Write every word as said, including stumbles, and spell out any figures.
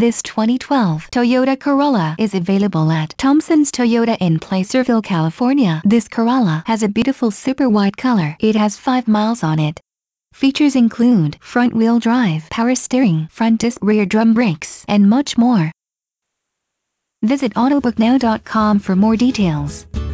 This twenty twelve Toyota Corolla is available at Thompsons Toyota in Placerville, California. This Corolla has a beautiful super white color. It has five miles on it. Features include front-wheel drive, power steering, front disc rear drum brakes, and much more. Visit autobook now dot com for more details.